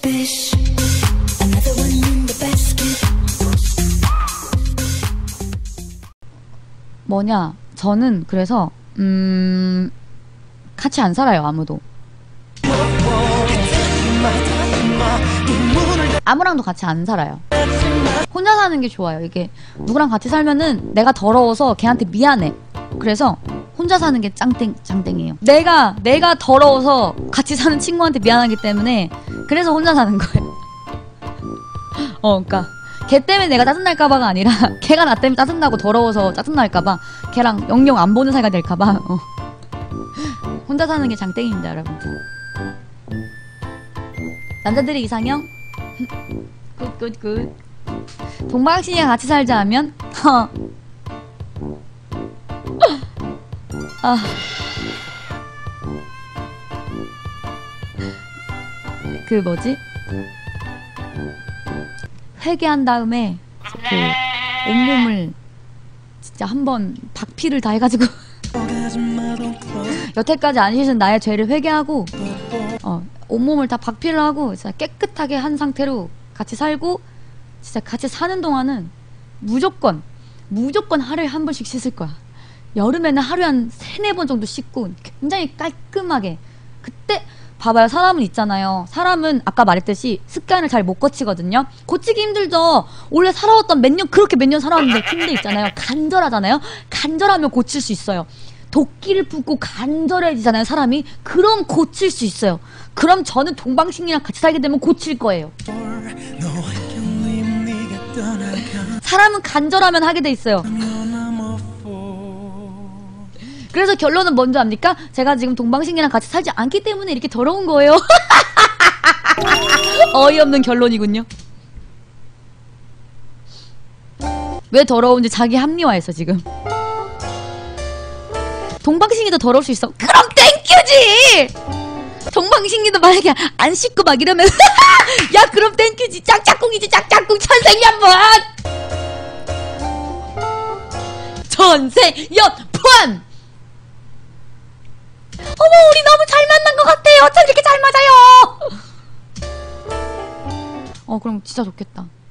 fish, another one in the basket. 뭐냐, 저는 그래서 같이 안 살아요. 아무도. 아무랑도 같이 안 살아요. 혼자 사는 게 좋아요. 이게 누구랑 같이 살면은 내가 더러워서 걔한테 미안해. 그래서 혼자 사는 게 짱땡이에요. 내가 더러워서 같이 사는 친구한테 미안하기 때문에 그래서 혼자 사는 거예요. 그러니까 걔 때문에 내가 짜증날까봐가 아니라 걔가 나 때문에 짜증나고 더러워서 짜증날까봐 걔랑 영영 안 보는 사이가 될까봐 혼자 사는 게 장땡입니다, 여러분. 남자들의 이상형? 굿. 동방신이랑 같이 살자 하면? 그 뭐지? 회개한 다음에 그 온몸을 진짜 한번 박피를 다 해가지고 여태까지 안 씻은 나의 죄를 회개하고 온몸을 다 박피를 하고 진짜 깨끗하게 한 상태로 같이 살고, 진짜 같이 사는 동안은 무조건 하루에 한 번씩 씻을 거야. 여름에는 하루에 한 3-4번 정도 씻고 굉장히 깔끔하게. 그때 봐봐요. 사람은 있잖아요. 사람은 아까 말했듯이 습관을 잘 못 고치거든요. 고치기 힘들죠. 원래 살아왔던 그렇게 몇 년 살아왔는데 힘들 있잖아요. 간절하잖아요. 간절하면 고칠 수 있어요. 도끼를 붓고 간절해지잖아요, 사람이. 그럼 고칠 수 있어요. 그럼 저는 동방신이랑 같이 살게 되면 고칠 거예요. 사람은 간절하면 하게 돼 있어요. 그래서 결론은 뭔지 압니까? 제가 지금 동방신이랑 같이 살지 않기 때문에 이렇게 더러운 거예요. 어이없는 결론이군요. 왜 더러운지 자기 합리화했어, 지금. 동방신이도 더러울 수 있어. 그럼 땡큐지! 동방신이도 만약에 안 씻고 막 이러면 야, 그럼 땡큐지. 짝짝꿍이지. 짝짝꿍 천생연분! 천생연분! 어머, 우리 너무 잘 만난 것 같아요. 어쩜 이렇게 잘 맞아요? 그럼 진짜 좋겠다.